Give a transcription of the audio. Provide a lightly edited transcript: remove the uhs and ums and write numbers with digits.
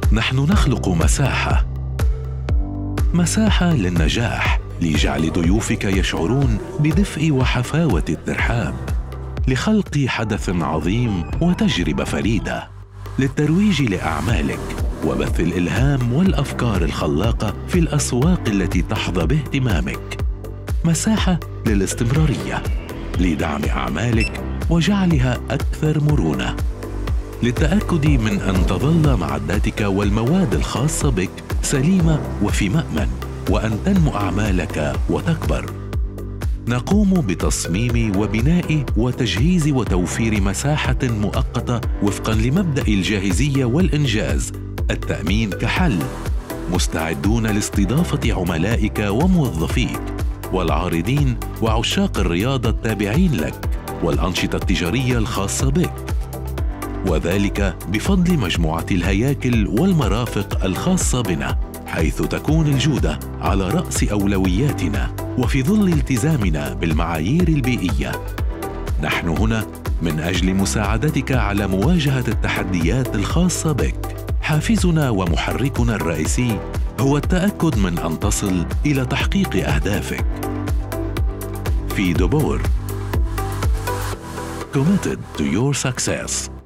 نحن نخلق مساحة للنجاح، لجعل ضيوفك يشعرون بدفء وحفاوة الترحاب، لخلق حدث عظيم وتجربة فريدة، للترويج لأعمالك وبث الإلهام والأفكار الخلاقة في الأسواق التي تحظى باهتمامك. مساحة للاستمرارية، لدعم أعمالك وجعلها أكثر مرونة، للتأكد من أن تظل معداتك والمواد الخاصة بك سليمة وفي مأمن، وأن تنمو أعمالك وتكبر. نقوم بتصميم وبناء وتجهيز وتوفير مساحة مؤقتة وفقاً لمبدأ الجاهزية والإنجاز، التأمين كحل، مستعدون لاستضافة عملائك وموظفيك والعارضين وعشاق الرياضة التابعين لك والأنشطة التجارية الخاصة بك، وذلك بفضل مجموعة الهياكل والمرافق الخاصة بنا، حيث تكون الجودة على رأس أولوياتنا وفي ظل التزامنا بالمعايير البيئية. نحن هنا من أجل مساعدتك على مواجهة التحديات الخاصة بك. حافزنا ومحركنا الرئيسي هو التأكد من أن تصل إلى تحقيق أهدافك. في دبور. Committed to your success.